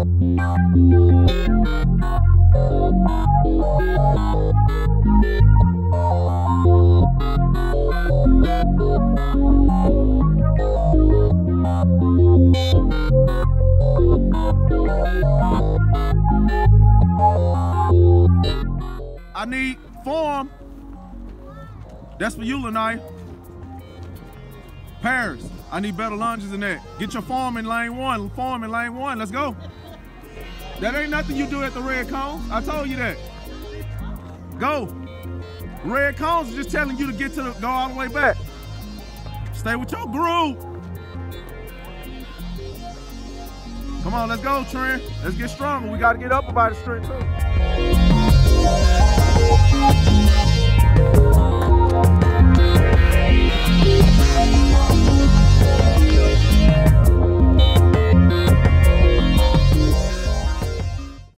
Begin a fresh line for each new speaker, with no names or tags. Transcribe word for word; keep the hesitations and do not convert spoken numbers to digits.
I need form. That's for you, Lanai. Paris, I need better lunges than that. Get your form in lane one. Form in lane one. Let's go. That ain't nothing you do at the red cones. I told you that. Go. Red cones is just telling you to get to the, go all the way back. Stay with your groove. Come on, let's go, Trent. Let's get stronger. We got to get up about the street too.